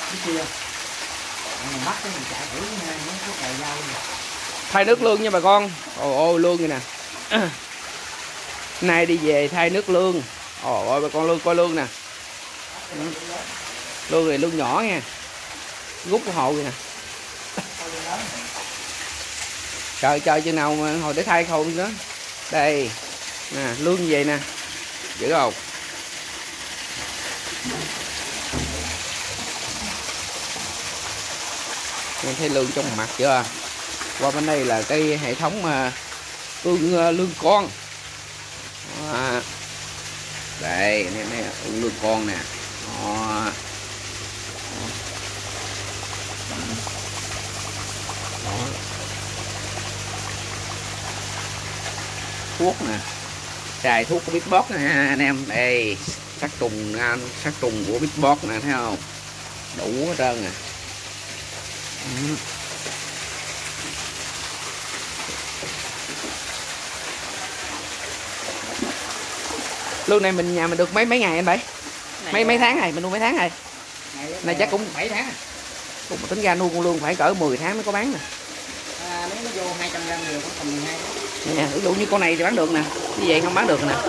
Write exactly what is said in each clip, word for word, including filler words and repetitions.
Thay nước lương nha bà con. Ôi ôi lương này nè. Nay đi về thay nước lương. Ôi ôi bà con lương coi lương nè. Lương này lương nhỏ nha. Rút của hộ vậy nè. Trời trời chừng nào mà hồi để thay khâu nữa. Đây. Nè, lương như vậy nè. Dữ không? Em thấy lương trong mặt chưa? Qua bên đây là cái hệ thống mà lương lương con. Đó. Đây, nè nè, lương con nè. Đó. Đó. Thuốc nè, xài thuốc của Big Boss nè anh em. Đây sát trùng, sát trùng của Big Boss nè, thấy không, đủ hết trơn nè. Ừ. Lương này mình nhà mình được mấy mấy ngày anh Bảy? Mấy mấy tháng này mình nuôi mấy tháng này? Này chắc cũng bảy tháng. Cũng tính ra nuôi con lương phải cỡ mười tháng mới có bán nè. À, nếu nó vô hai trăm gram nhiều khoảng tầm mười hai tháng. Nè, ví dụ như con này thì bán được nè, như vậy không bán được nè.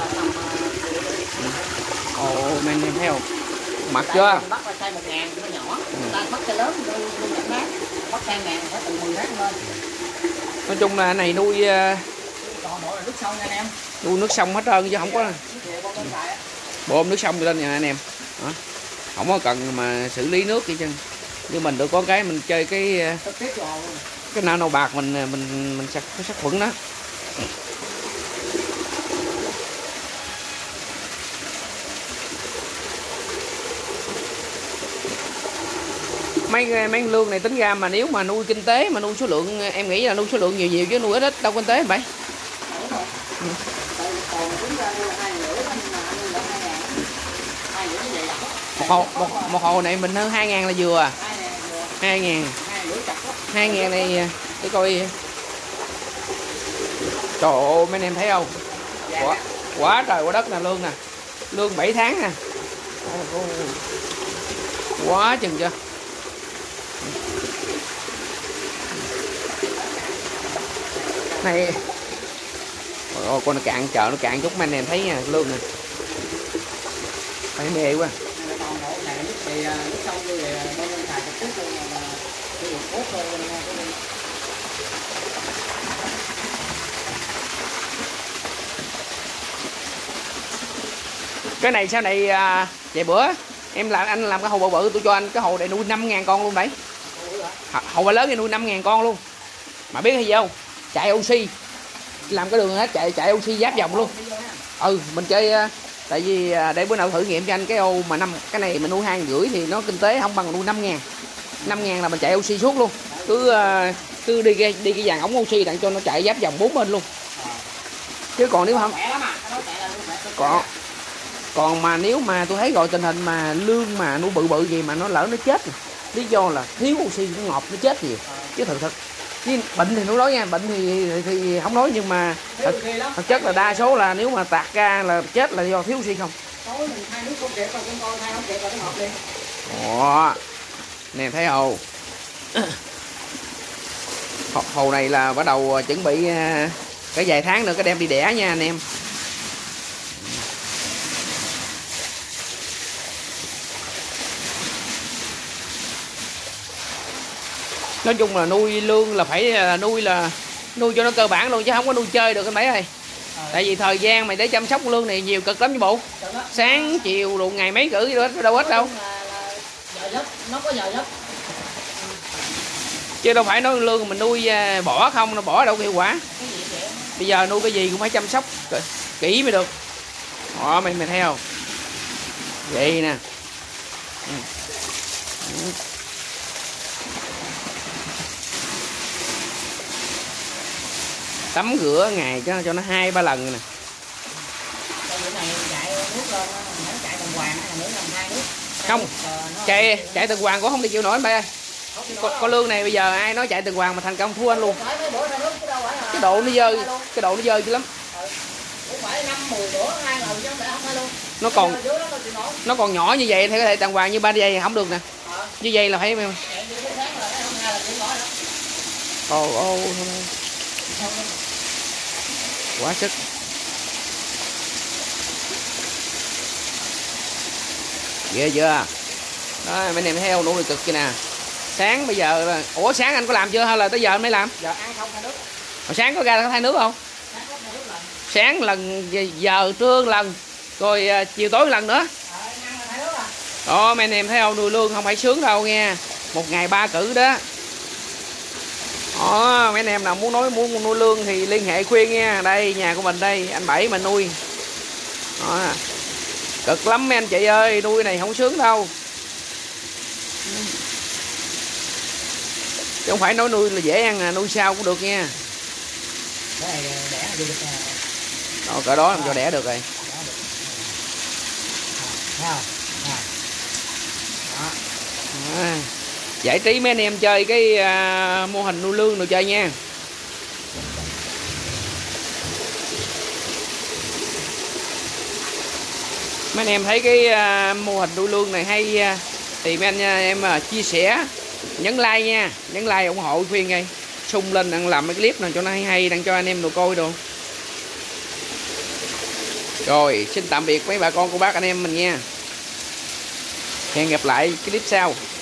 Ồ, mình em thấy không? Mặt chưa? Bắt là size một ngàn nó nhỏ, người ta bắt size lớn nuôi nuôi nhận bán. Bắt size ngàn phải từ mười tháng lên. Nói chung là này nuôi Toàn bộ là nước sông nha anh em. Nuôi nước sông hết trơn chứ không có bơm nước sông lên nha anh em. Đó. Không có cần mà xử lý nước gì chân. Như mình được có cái mình chơi cái cái nano bạc mình mình mình sát sát khuẩn đó. Mấy mấy lương này tính ra mà nếu mà nuôi kinh tế mà nuôi số lượng, em nghĩ là nuôi số lượng nhiều nhiều chứ nuôi ít ít đâu kinh tế vậy. Ừ. Một hồ, một, một hồ này mình hơn hai ngàn là vừa à. Hai ngàn. Hai ngàn này để coi. Trời ơi mấy anh em thấy không? Quá, quá trời quá đất nè, lương nè. Lương bảy tháng nè. Quá chừng chưa. Này. Ôi con nó cạn chợ nó cạn chút mấy anh em thấy nha, lương nè. Phải mê quá. Cái này sau này à, vậy bữa em làm anh làm cái hồ bự bự tôi cho anh cái hồ này nuôi năm ngàn con luôn đấy. Hồ bự lớn thì nuôi năm ngàn con luôn. Mà biết hay gì không? Chạy oxy. Làm cái đường hết chạy chạy oxy giáp vòng luôn. Ừ, mình chơi tại vì để bữa nào thử nghiệm cho anh cái ô mà năm cái này mình nuôi hai rưỡi thì nó kinh tế không bằng nuôi năm ngàn. năm ngàn là mình chạy oxy suốt luôn. Cứ cứ đi cái đi cái dàn ống oxy đặng cho nó chạy giáp vòng bốn bên luôn. Chứ còn nếu không còn còn mà nếu mà tôi thấy rồi tình hình mà lương mà nuôi bự bự gì mà nó lỡ nó chết, lý do là thiếu oxy nó ngọt nó chết gì. Chứ thật thật chứ bệnh thì nó nói nha, bệnh thì, thì thì không nói, nhưng mà thật, thật chất là đa số là nếu mà tạt ra là chết là do thiếu oxy không. Ồ, nè thấy không? Hồ này là bắt đầu chuẩn bị cái vài tháng nữa cái đem đi đẻ nha anh em. Nói chung là nuôi lương là phải là nuôi là nuôi cho nó cơ bản luôn chứ không có nuôi chơi được anh Bảy ơi. Tại vì thời gian mày để chăm sóc lương này nhiều cực lắm chứ bộ. Sáng chiều đủ ngày mấy cử đâu đâu hết đâu. Nó có giờ giấc. Chứ đâu phải nói lương mình nuôi bỏ không, nó bỏ đâu có hiệu quả. Bây giờ nuôi cái gì cũng phải chăm sóc kỹ mới được. Đó mày mày thấy không? Vậy nè. Ừ. Ừ. Tắm rửa ngày cho cho nó hai ba lần nè. Không, chạy chạy từng hoàng cũng không thể chịu nổi anh Bảy ơi. Con, con lương này bây giờ ai nói chạy từng hoàng mà thành công thua anh luôn. Cái độ nó dơ, cái độ nó dơ chứ lắm. Nó còn nó còn nhỏ như vậy thì có thể từng hoàng như ba giây không được nè. Như vậy là phải ồ ô quá sức. Ghê chưa đó, mấy em thấy không, nuôi cực kìa nè. Sáng bây giờ là ủa sáng anh có làm chưa hay là tới giờ anh mới làm? Giờ ăn không thay nước. Hồi sáng có ra có thay nước không? Sáng có thay nước lần. Sáng lần, giờ trưa lần, rồi à, chiều tối lần nữa. Đó mấy anh em thấy không, nuôi lương không phải sướng đâu nghe, một ngày ba cử đó. Đó mấy anh em nào muốn nói muốn nuôi lương thì liên hệ Khuyên nha, đây nhà của mình đây, anh Bảy mình nuôi. Đó. Cực lắm mấy anh chị ơi, nuôi này không sướng đâu, chứ không phải nói nuôi là dễ ăn à, nuôi sao cũng được nha. Đó, cỡ đó làm cho đẻ được rồi. À, giải trí mấy anh em chơi cái à, mô hình nuôi lương đồ chơi nha. Mấy anh em thấy cái à, mô hình nuôi lương này hay à, thì mấy anh em à, chia sẻ, nhấn like nha, nhấn like ủng hộ Khuyên ngay, sung lên đang làm cái clip nào cho nó hay hay, đang cho anh em đồ coi đồ. Rồi xin tạm biệt mấy bà con cô bác anh em mình nha, hẹn gặp lại cái clip sau.